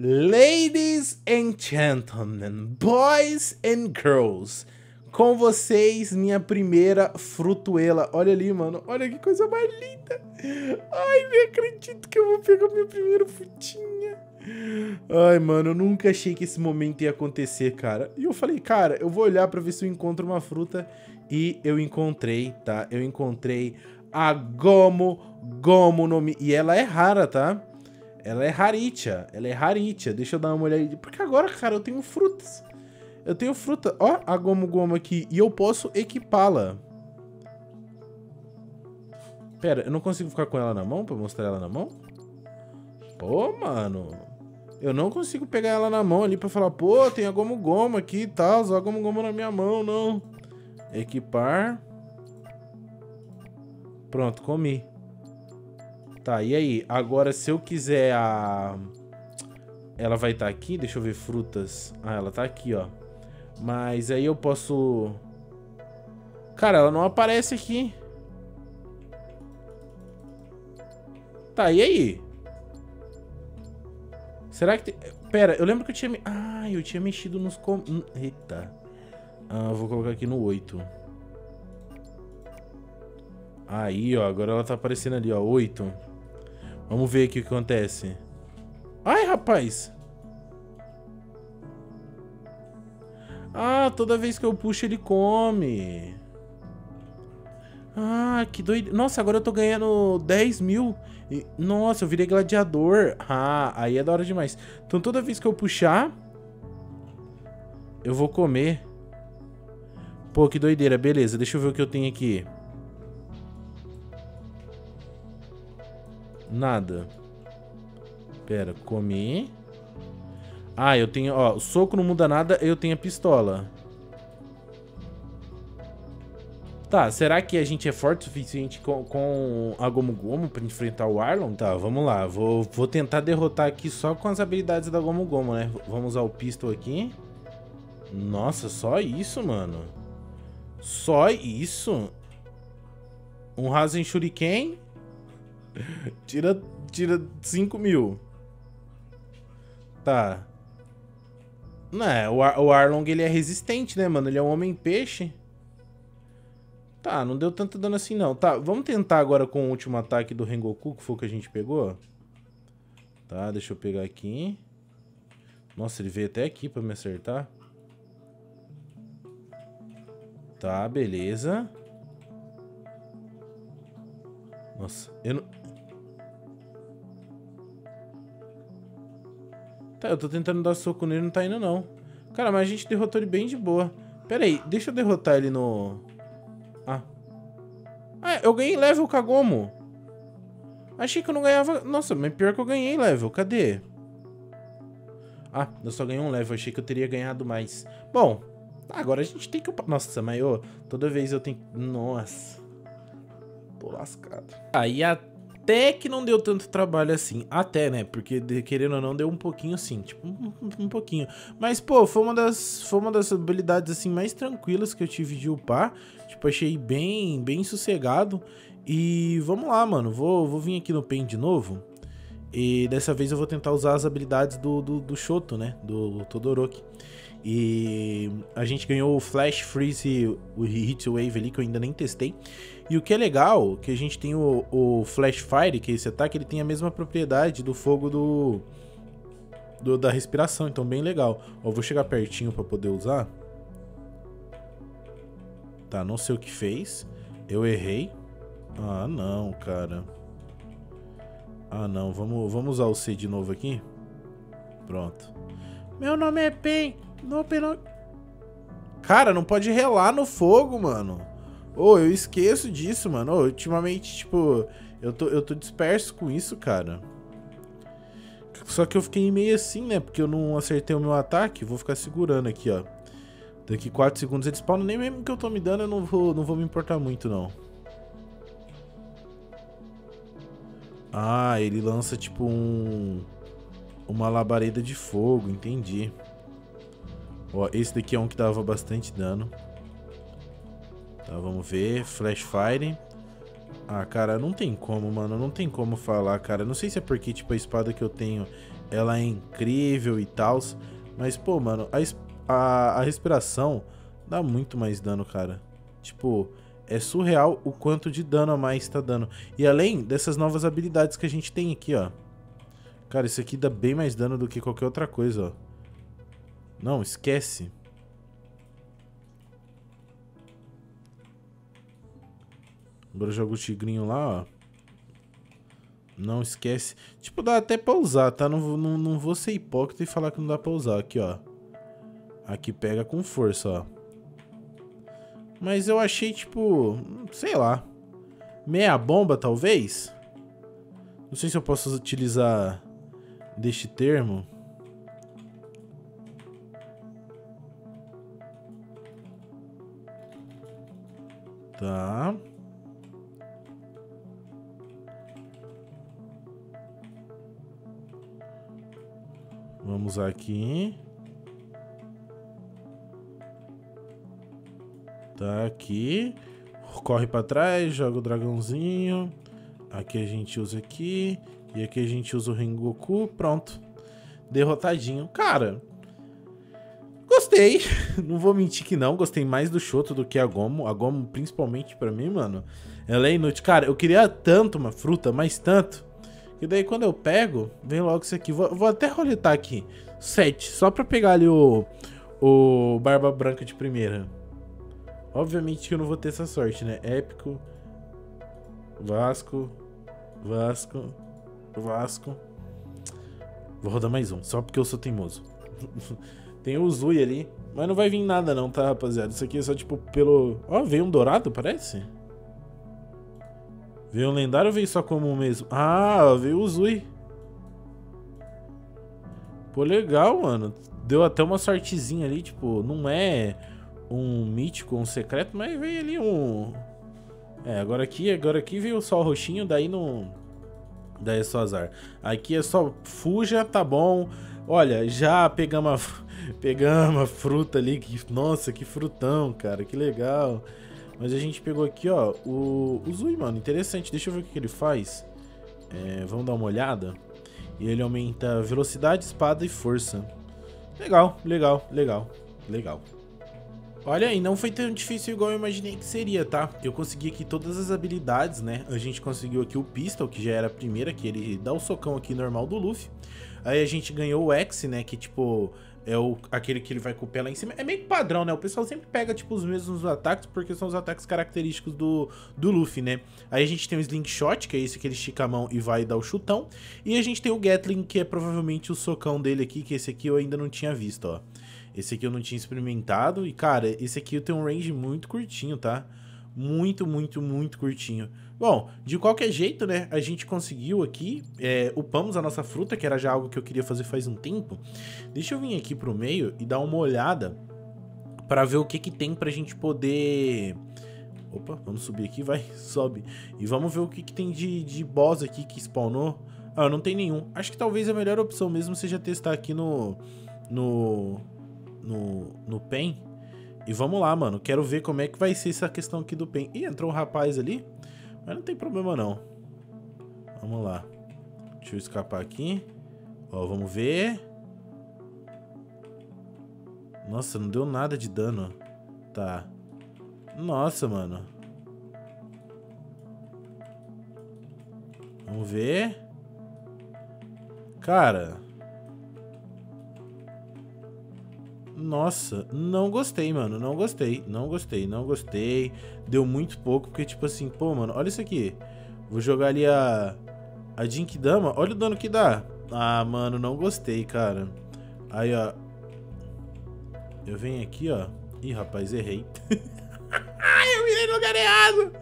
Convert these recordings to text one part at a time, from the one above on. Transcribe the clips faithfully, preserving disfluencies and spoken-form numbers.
Ladies and gentlemen, boys and girls, com vocês, minha primeira frutuela. Olha ali, mano, olha que coisa mais linda. Ai, nem acredito que eu vou pegar minha primeira frutinha. Ai, mano, eu nunca achei que esse momento ia acontecer, cara. E eu falei, cara, eu vou olhar pra ver se eu encontro uma fruta. E eu encontrei, tá? Eu encontrei a Gomu Gomu no Mi. E ela é rara, tá? Ela é raritia, ela é raritia. Deixa eu dar uma olhada. Porque agora, cara, eu tenho frutas. Eu tenho fruta. Ó, a Gomu Gomu aqui. E eu posso equipá-la. Pera, eu não consigo ficar com ela na mão pra mostrar ela na mão? Pô, mano. Eu não consigo pegar ela na mão ali pra falar, pô, tem a Gomu Gomu aqui e tal. Só a Gomu Gomu na minha mão, não. Equipar. Pronto, comi. Tá, e aí? Agora, se eu quiser a... Ela vai estar aqui? Deixa eu ver frutas. Ah, ela tá aqui, ó. Mas aí eu posso... Cara, ela não aparece aqui. Tá, e aí? Será que... Tem... Pera, eu lembro que eu tinha... Ah, eu tinha mexido nos... Com... Eita. Ah, vou colocar aqui no oito. Aí, ó. Agora ela tá aparecendo ali, ó. oito. Vamos ver aqui o que acontece. Ai, rapaz. Ah, toda vez que eu puxo ele come. Ah, que doido. Nossa, agora eu tô ganhando dez mil. Nossa, eu virei gladiador. Ah, aí é da hora demais. Então toda vez que eu puxar, eu vou comer. Pô, que doideira. Beleza, deixa eu ver o que eu tenho aqui. Nada. Pera, comi. Ah, eu tenho, ó, o soco não muda nada, eu tenho a pistola. Tá, será que a gente é forte o suficiente com, com a Gomu Gomu pra enfrentar o Arlong? Tá, vamos lá, vou, vou tentar derrotar aqui só com as habilidades da Gomu Gomu, né? Vamos usar o pistol aqui. Nossa, só isso, mano. Só isso? Um Rasen Shuriken? Tira, tira cinco mil. Tá. Não, é, o, Ar o Arlong, ele é resistente, né, mano? Ele é um homem-peixe. Tá, não deu tanto dano assim, não. Tá, vamos tentar agora com o último ataque do Rengoku, que foi o que a gente pegou. Tá, deixa eu pegar aqui. Nossa, ele veio até aqui pra me acertar. Tá, beleza. Nossa, eu não... Tá, eu tô tentando dar soco nele, não tá indo não. Cara, mas a gente derrotou ele bem de boa. Pera aí, deixa eu derrotar ele no... Ah. Ah, eu ganhei level com a Gomu. Achei que eu não ganhava... Nossa, mas pior que eu ganhei level, cadê? Ah, eu só ganhei um level, achei que eu teria ganhado mais. Bom, agora a gente tem que... Nossa, mas ô, toda vez eu tenho... Nossa. Tô lascado. Aí a... Até que não deu tanto trabalho assim. Até, né? Porque, querendo ou não, deu um pouquinho assim. Tipo, um, um pouquinho. Mas, pô, foi uma das, foi uma das habilidades, assim, mais tranquilas que eu tive de upar. Tipo, achei bem, bem sossegado. E vamos lá, mano. Vou, vou vir aqui no Pen de novo. E dessa vez eu vou tentar usar as habilidades do, do, do Shoto, né? Do Todoroki. E a gente ganhou o Flash Freeze, o Hit Wave ali, que eu ainda nem testei. E o que é legal, que a gente tem o, o Flash Fire, que é esse ataque, ele tem a mesma propriedade do fogo do, do da respiração, então bem legal. Ó, eu vou chegar pertinho pra poder usar. Tá, não sei o que fez. Eu errei. Ah, não, cara. Ah, não, vamos, vamos usar o C de novo aqui. Pronto. Meu nome é Pen. Não, Pen não... Cara, não pode relar no fogo, mano. Ô, oh, eu esqueço disso, mano. Oh, ultimamente, tipo, eu tô, eu tô disperso com isso, cara. Só que eu fiquei meio assim, né? Porque eu não acertei o meu ataque. Vou ficar segurando aqui, ó. Daqui quatro segundos ele spawna. Nem mesmo que eu tô me dando, eu não vou, não vou me importar muito, não. Ah, ele lança, tipo, um... Uma labareda de fogo, entendi. Ó, esse daqui é um que dava bastante dano. Tá, vamos ver. Flash Fire. Ah, cara, não tem como, mano. Não tem como falar, cara. Não sei se é porque, tipo, a espada que eu tenho ela é incrível e tal. Mas, pô, mano, a, a, a respiração dá muito mais dano, cara. Tipo, é surreal o quanto de dano a mais tá dando. E além dessas novas habilidades que a gente tem aqui, ó. Cara, isso aqui dá bem mais dano do que qualquer outra coisa, ó. Não, esquece. Agora eu jogo o tigrinho lá, ó. Não esquece. Tipo, dá até pra usar, tá? Não, não, não vou ser hipócrita e falar que não dá pra usar. Aqui, ó. Aqui pega com força, ó. Mas eu achei, tipo... sei lá. Meia bomba, talvez? Não sei se eu posso utilizar deste termo. Tá. Vamos aqui. Tá aqui. Corre pra trás, joga o dragãozinho. Aqui a gente usa aqui. E aqui a gente usa o Rengoku. Pronto. Derrotadinho. Cara, gostei. Não vou mentir que não. Gostei mais do Shoto do que a Gomu. A Gomu, principalmente pra mim, mano, ela é inútil. Cara, eu queria tanto uma fruta, mas tanto. E daí quando eu pego, vem logo isso aqui. Vou, vou até roletar aqui. sete. Só pra pegar ali o, o Barba Branca de primeira. Obviamente que eu não vou ter essa sorte, né? Épico. Vasco. Vasco. Vasco. Vou rodar mais um. Só porque eu sou teimoso. Tem o Uzui ali. Mas não vai vir nada não, tá, rapaziada? Isso aqui é só tipo pelo... Ó, veio um dourado, parece? Veio um lendário ou veio só comum mesmo? Ah, veio o Uzui. Pô, legal, mano. Deu até uma sortezinha ali, tipo, não é um mítico, um secreto, mas veio ali um... É, agora aqui, agora aqui veio só o roxinho, daí não... Daí é só azar. Aqui é só fuja, tá bom. Olha, já pegamos a, pegamos a fruta ali, que, nossa, que frutão, cara, que legal. Mas a gente pegou aqui, ó, o, o Zui, mano, interessante. Deixa eu ver o que, que ele faz. É, vamos dar uma olhada. E ele aumenta velocidade, espada e força. Legal, legal, legal, legal. Olha, e não foi tão difícil igual eu imaginei que seria, tá? Eu consegui aqui todas as habilidades, né? A gente conseguiu aqui o Pistol, que já era a primeira, que ele dá o socão aqui normal do Luffy. Aí a gente ganhou o X, né? Que, tipo, é o, aquele que ele vai com o pé lá em cima. É meio que padrão, né? O pessoal sempre pega, tipo, os mesmos ataques, porque são os ataques característicos do, do Luffy, né? Aí a gente tem o Slingshot, que é esse que ele estica a mão e vai dar o chutão. E a gente tem o Gatling, que é provavelmente o socão dele aqui, que esse aqui eu ainda não tinha visto, ó. Esse aqui eu não tinha experimentado. E, cara, esse aqui tem um range muito curtinho, tá? Muito, muito, muito curtinho. Bom, de qualquer jeito, né? A gente conseguiu aqui. É, upamos a nossa fruta, que era já algo que eu queria fazer faz um tempo. Deixa eu vir aqui pro meio e dar uma olhada pra ver o que que tem pra gente poder... Opa, vamos subir aqui, vai, sobe. E vamos ver o que que tem de, de boss aqui que spawnou. Ah, não tem nenhum. Acho que talvez a melhor opção mesmo seja testar aqui no... No... No, no Pen. E vamos lá, mano. Quero ver como é que vai ser essa questão aqui do Pen. Ih, entrou um rapaz ali. Mas não tem problema, não. Vamos lá. Deixa eu escapar aqui. Ó, vamos ver. Nossa, não deu nada de dano. Tá. Nossa, mano. Vamos ver. Cara... Nossa, não gostei, mano, não gostei, não gostei, não gostei. Deu muito pouco, porque tipo assim, pô, mano, olha isso aqui. Vou jogar ali a... A Jinkidama, olha o dano que dá. Ah, mano, não gostei, cara. Aí, ó. Eu venho aqui, ó. Ih, rapaz, errei. Eu virei no lugar errado.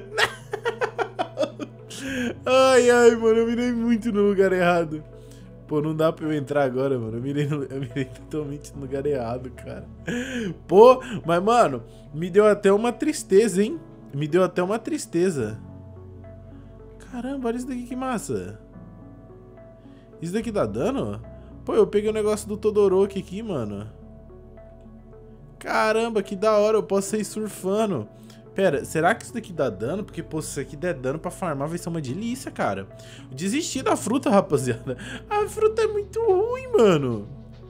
Ai, ai, mano, eu virei muito no lugar errado. Pô, não dá pra eu entrar agora, mano. Eu mirei, no, eu mirei totalmente no lugar errado, cara. Pô, mas, mano, me deu até uma tristeza, hein? Me deu até uma tristeza. Caramba, olha isso daqui, que massa. Isso daqui dá dano? Pô, eu peguei o negócio do Todoroki aqui, mano. Caramba, que da hora. Eu posso sair surfando. Pera, será que isso daqui dá dano? Porque, pô, se isso aqui der dano pra farmar vai ser uma delícia, cara. Desisti da fruta, rapaziada. A fruta é muito ruim, mano.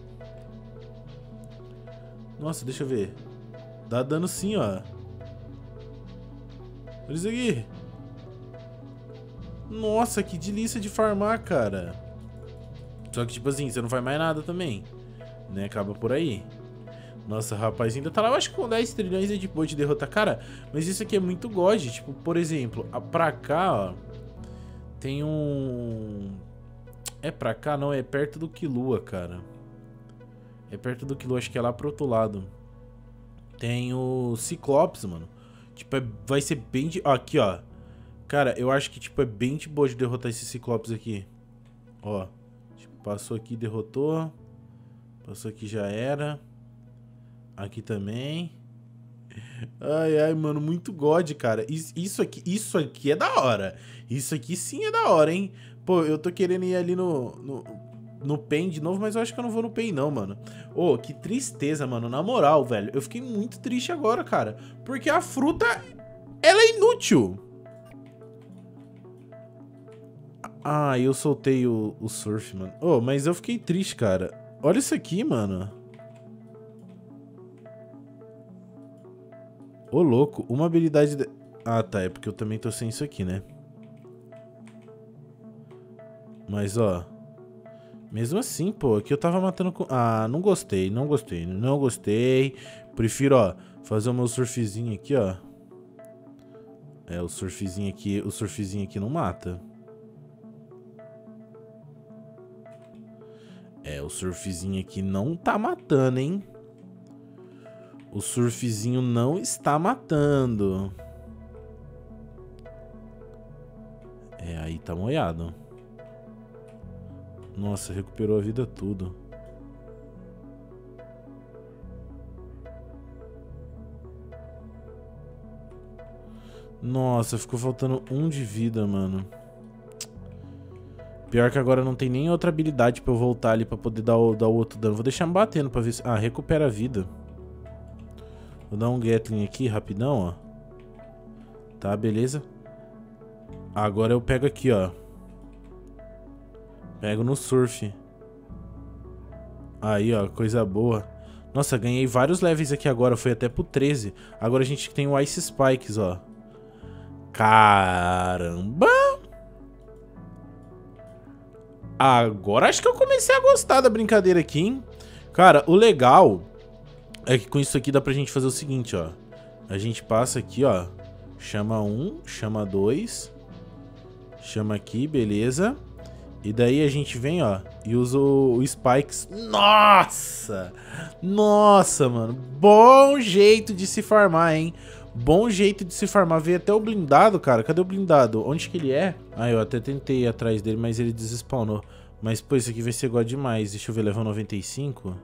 Nossa, deixa eu ver. Dá dano sim, ó. Olha isso aqui. Nossa, que delícia de farmar, cara. Só que, tipo assim, você não faz mais nada também, né? Acaba por aí. Nossa, rapaz, ainda tá lá. Eu acho que com dez trilhões é de boa de derrotar. Cara, mas isso aqui é muito God. Tipo, por exemplo, pra cá, ó. Tem um... É pra cá? Não, é perto do Killua, cara. É perto do Killua, acho que é lá pro outro lado. Tem o Ciclopes, mano. Tipo, é... vai ser bem de... Ó, aqui, ó. Cara, eu acho que, tipo, é bem de boa de derrotar esse Ciclopes aqui. Ó. Tipo, passou aqui, derrotou. Passou aqui, já era. Aqui também. Ai, ai, mano, muito God, cara. Isso aqui, isso aqui é da hora. Isso aqui sim é da hora, hein? Pô, eu tô querendo ir ali no... no... no Pain de novo, mas eu acho que eu não vou no Pain não, mano. Ô, oh, que tristeza, mano. Na moral, velho. Eu fiquei muito triste agora, cara. Porque a fruta, ela é inútil. Ah, eu soltei o, o surf, mano. Ô, oh, mas eu fiquei triste, cara. Olha isso aqui, mano. Ô, oh, louco. Uma habilidade... De... Ah, tá. É porque eu também tô sem isso aqui, né? Mas, ó... Mesmo assim, pô, aqui eu tava matando com... Ah, não gostei, não gostei, não gostei. Prefiro, ó, fazer o meu surfzinho aqui, ó. É, o surfzinho aqui, o surfzinho aqui não mata. É, o surfzinho aqui não tá matando, hein? O surfzinho não está matando. É, aí tá molhado. Nossa, recuperou a vida tudo. Nossa, ficou faltando um de vida, mano. Pior que agora não tem nem outra habilidade pra eu voltar ali pra poder dar o, dar o outro dano. Vou deixar me batendo pra ver se... Ah, recupera a vida. Vou dar um Gatling aqui, rapidão, ó. Tá, beleza. Agora eu pego aqui, ó. Pego no surf. Aí, ó, coisa boa. Nossa, ganhei vários levels aqui agora. Foi até pro treze. Agora a gente tem o Ice Spikes, ó. Caramba! Agora acho que eu comecei a gostar da brincadeira aqui, hein? Cara, o legal é que com isso aqui dá pra gente fazer o seguinte, ó. A gente passa aqui, ó. Chama um, chama dois. Chama aqui, beleza. E daí a gente vem, ó, e usa o, o Spikes. Nossa! Nossa, mano. Bom jeito de se farmar, hein? Bom jeito de se farmar. Veio até o blindado, cara. Cadê o blindado? Onde que ele é? Ah, eu até tentei ir atrás dele, mas ele desespawnou. Mas, pô, isso aqui vai ser igual demais. Deixa eu ver, level noventa e cinco.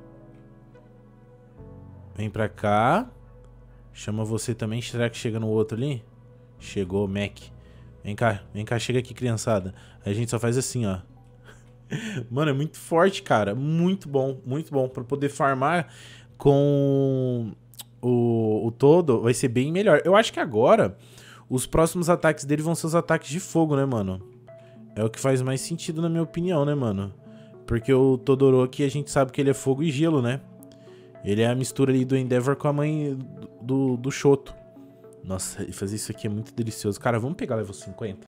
Vem pra cá. Chama você também. Será que chega no outro ali? Chegou, Mac. Vem cá, vem cá, chega aqui, criançada. Aí a gente só faz assim, ó. Mano, é muito forte, cara. Muito bom, muito bom. Pra poder farmar com o, o todo, vai ser bem melhor. Eu acho que agora, os próximos ataques dele vão ser os ataques de fogo, né, mano? É o que faz mais sentido, na minha opinião, né, mano? Porque o Todoroki, a gente sabe que ele é fogo e gelo, né? Ele é a mistura ali do Endeavor com a mãe do, do Shoto. Nossa, e fazer isso aqui é muito delicioso. Cara, vamos pegar level cinquenta?